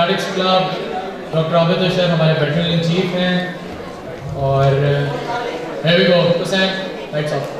Mathematics club doctor Abid Ashar हमारे battle in chief हैं और here we go, Hussain, lights off.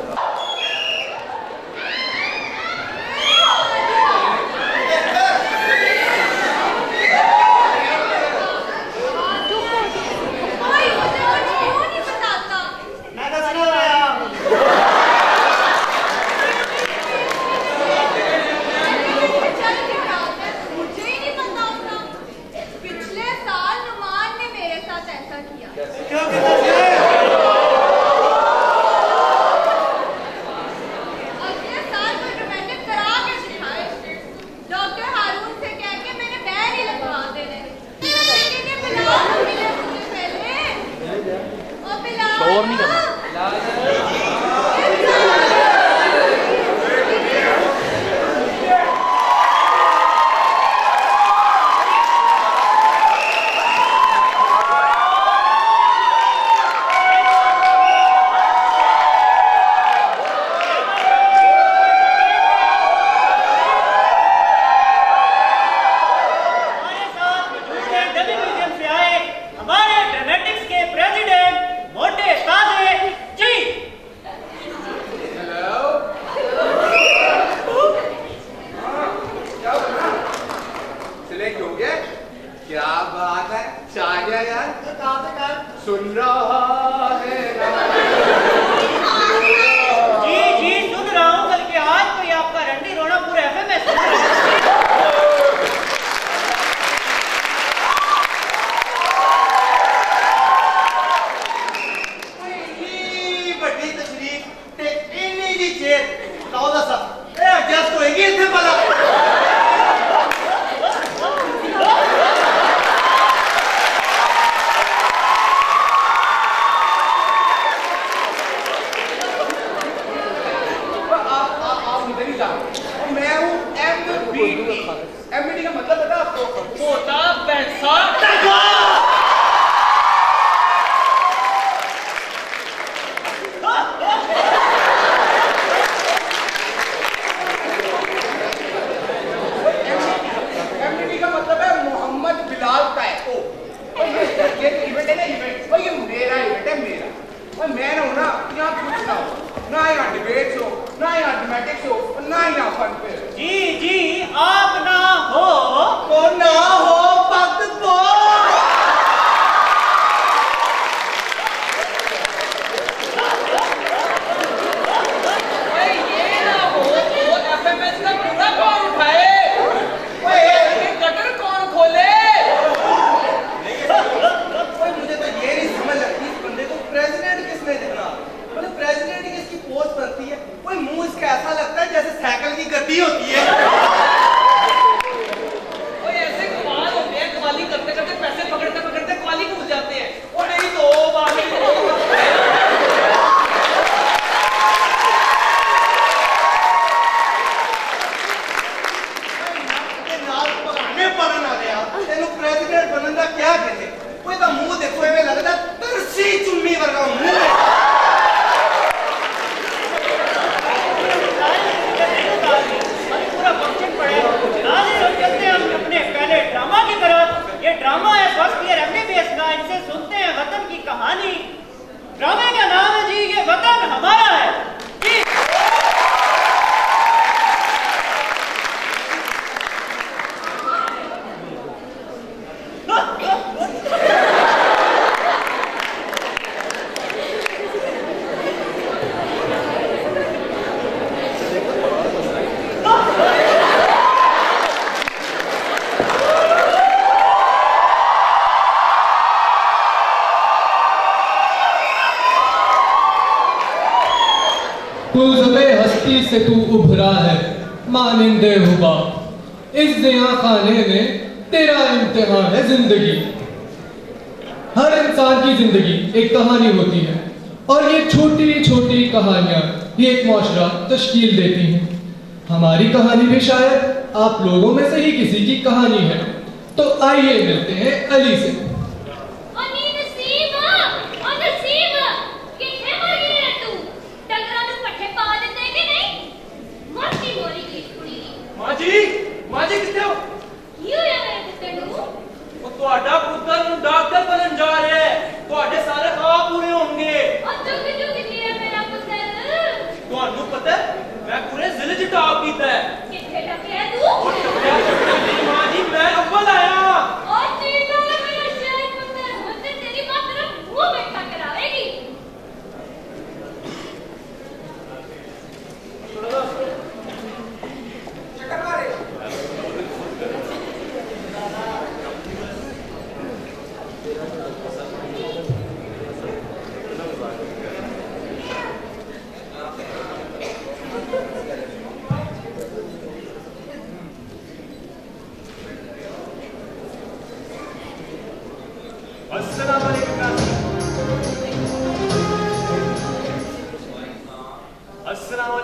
और नहीं करना। सुन रहा है जी सुन रहा हूँ, बल्कि आज तो ये आपका रंडी रोना पूरे एफएम में सुन रहा है। बड़ी तशरीफ ते इन्नी दी चेत लाओ दा सब ए एडजस्ट होएगी इथे भला मैं हूँ एमबीटी का मतलब पता आपको? मोटा पैसा एमबीटी का मतलब है मोहम्मद बिलाल टैको। ये इवेंट है ना, इवेंट ये मेरा इवेंट है, मेरा। और मैं ना यहाँ कुछ ना हो, ना यहाँ डिबेट्स हो, ना यहाँ मैथमेटिक्स हो, ना यहाँ फन पे। जी आप ना हो तो ना हो वक्त को ये ना हो तो एफएमएस का पूरा कौन उठाए? कटर कौन खोले? मुझे तो ये नहीं समझ लगती इस बंदे को प्रेसिडेंट किसने देना? मतलब प्रेसिडेंट की इसकी पोस्ट बनती है, कोई मुंह इसका ऐसा लगता है जैसे साइकिल की गद्दी होती है। ऐसे कमाल होते हैं, कमाली करते करते पैसे पकड़ते पकड़ते कमाली भूल जाते हैं। और नहीं तो तेन प्रेसिडेंट बनने का क्या कहते? कोई तो मुंह देखो एवं लगता तरसी चुन्नी वर्गा मुंह पूरा फंक्शन पड़े चलते हम अपने पहले ड्रामा की तरफ। ये ड्रामा है फर्स्ट ईयर एमबीबीएस का। इनसे सुनते हैं वतन की कहानी। ड्रामे का नाम है जी ये वतन हमारा है। हस्ती से तू उभरा है मानिंदे हुआ, इस दिया खाने में तेरा इम्तिहान है जिंदगी। हर इंसान की जिंदगी एक कहानी होती है और ये छोटी छोटी कहानियां ही एक माशरा तश्कील देती हैं। हमारी कहानी भी शायद आप लोगों में से ही किसी की कहानी है। तो आइए मिलते हैं अली से। माँ जी कितने हो?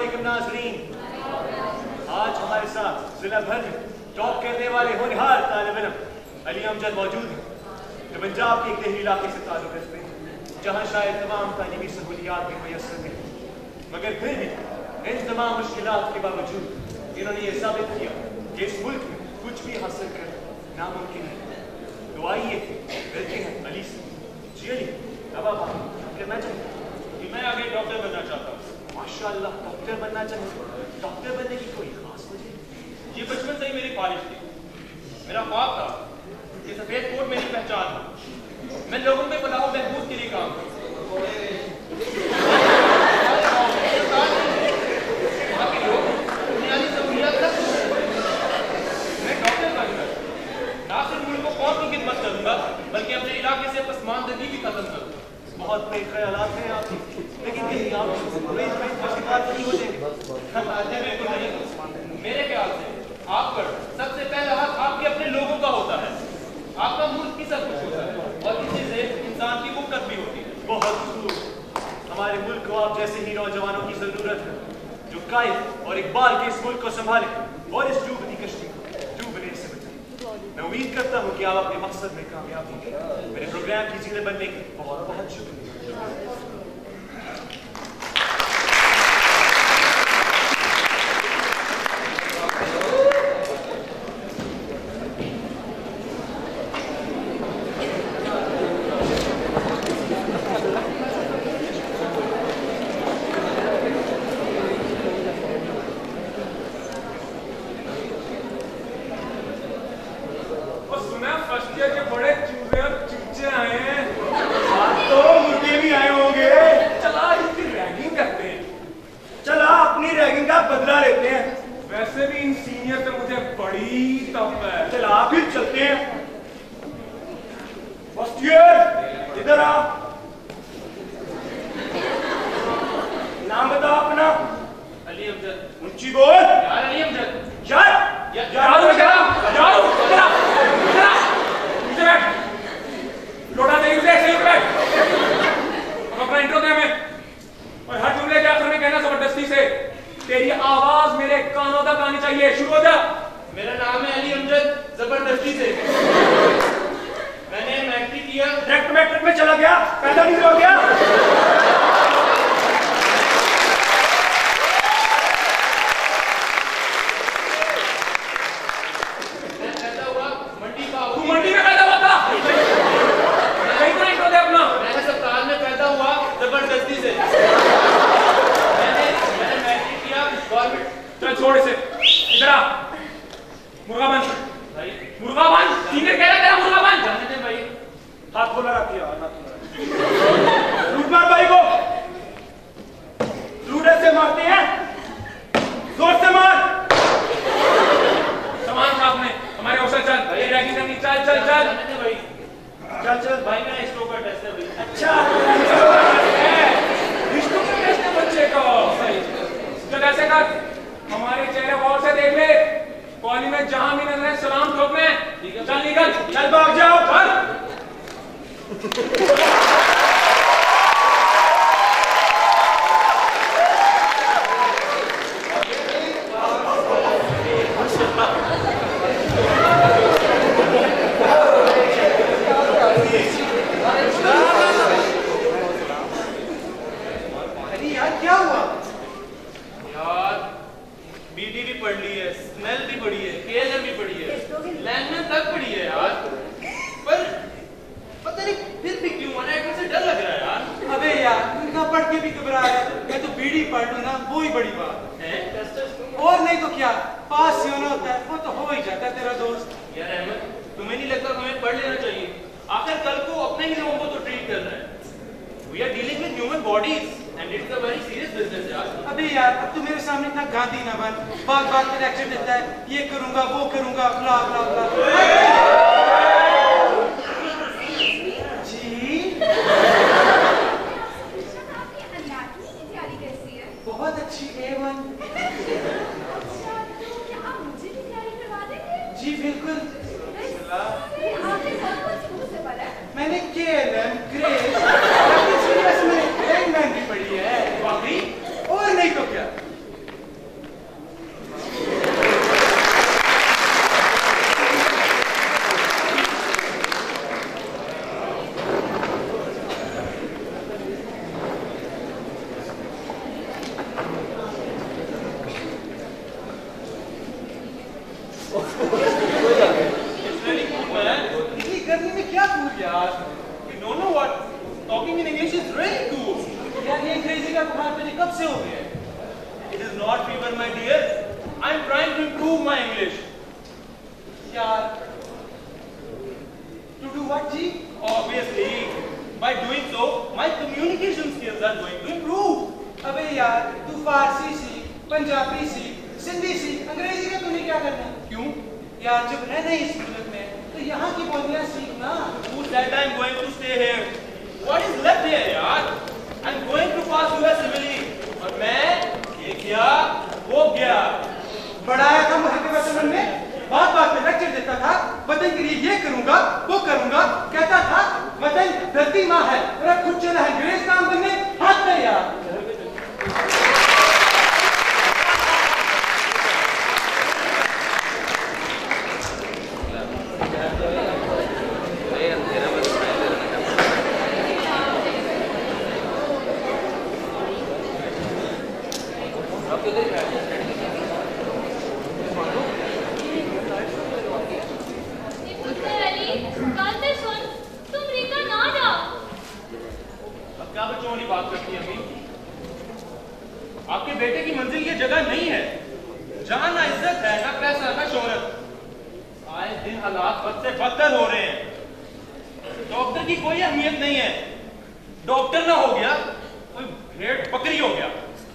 वालेकुम नाज़रीन। आज हमारे साथ जिला भर में टॉप करने वाले होनहार तालिब इल्म अली अमजद मौजूद हैं, जो पंजाब के एक देही इलाके से ताल्लुक़ रखते हैं जहाँ शायद तमाम तालीमी सहूलियात भी मैसर हैं, मगर फिर भी इन तमाम मुश्किलात के बावजूद इन्होंने ये साबित किया कि इस मुल्क में कुछ भी हासिल करना नामुमकिन है। तो आइए मिलते हैं अली से। जी अली, अब आप करना चाहिए कि मैं आगे डॉक्टर बनना चाहता हूँ। माशाअल्लाह, डॉक्टर बनना चाहिए। डॉक्टर बनने की कोई खास वजह? ये बचपन से ही मेरी ख्वाहिश थी। मेरा ख्वाब था कि सफेद कोट मेरी पहचान हो, मैं लोगों में फलाह व बहबूद के लिए काम करूं। बाकी लोग बुनियादी सहूलियात रख मैं डॉक्टर बनकर ना सिर्फ मुल्क को कौम की खिदमत करूंगा बल्कि अपने इलाके से पसमानदगी भी खत्म करूंगा। बहुत बड़े ख्यालात हैं आपके, लेकिन कहीं आप का शिकार नहीं हो जाएंगे। बिल्कुल नहीं। मेरे ख्याल से आप पर सबसे पहला हक आपके अपने लोगों का होता है। आपका मुल्क ही सब कुछ होता है और इसी से इंसान की वक़्त भी होती है। बहुत खूब। हमारे मुल्क को आप जैसे ही नौजवानों की जरूरत है, जो कायद और इकबाल के इस मुल्क को संभाले और इस डूबती कश्ती को डूबने से बचाए। मैं उम्मीद करता हूँ कि आप अपने मकसद में कामयाब होंगे। मेरे प्रोग्राम की जिले बनने के बहुत बहुत शुक्रिया। It's really cool, man. इतनी गर्मी में क्या cool यार? You don't know what? Talking in English is really cool. यार ये अंग्रेजी का बुखार तुझे कब से हो गया? It is not fever, my dear. I'm trying to improve my English. यार, to do what, ji? Obviously, by doing so, my communication skills are going to improve. अबे यार, तू फारसी सीख, पंजाबी सीख, सिंधी सीख, अंग्रेजी का तूने क्या करना? क्यों? यार जब रहना इस मुल्क में, तो यहाँ की बोलियाँ सीखना. Who said I'm going to stay here? What is left here, यार? I'm going to pass US civilly. और मैं ये किया, वो गया. बढ़ाया था मुझे के वतन में, बात बात में लेक्चर देता था, वतन के लिए ये करूँगा, वो करूँगा, कहता था, वतन धरती माँ है, मेरा खुद चला है, अंग्रेज काम करने, हाथ में यार. आपके बेटे की मंजिल ये जगह नहीं है जहां ना इज्जत है ना पैसा ना शोहरत. आए दिन हालात बद से बदतर हो रहे हैं. डॉक्टर की कोई अहमियत नहीं है. डॉक्टर ना हो गया कोई भेड़ बकरी हो गया.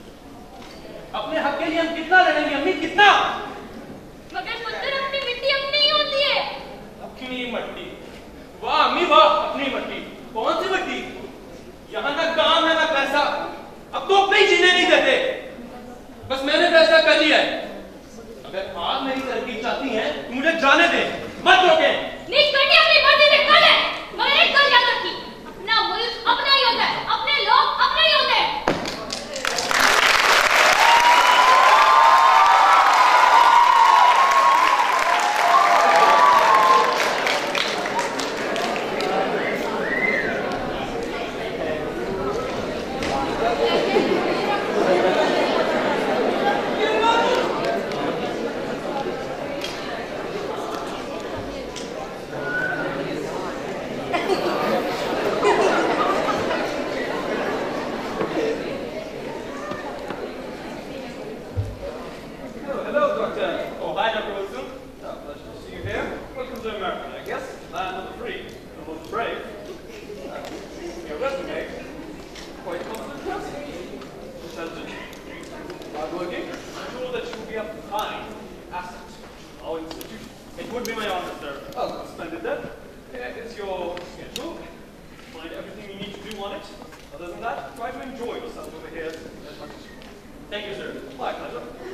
अपने हक के लिए हम कितना लड़ेंगे अम्मी, कितना? मगर पुत्र अपनी मिट्टी अपनी ही होती है. अपनी मट्टी? वाह अम्मी वाह, अपनी मट्टी. कौन सी मट्टी? यहाँ ना काम है ना पैसा. अब तो अपने ही जीने नहीं देते. बस मैंने फैसला कर लिया है. अगर आप मेरी तरक्की चाहती हैं तो मुझे जाने दें, मत रोकें. नीच करनी अपनी मर्जी से कर ले, मगर एक बात याद रखी, अपना मुल्क अपना ही होता है, अपने लोग अपने ही होते हैं. Thank you, sir. My pleasure.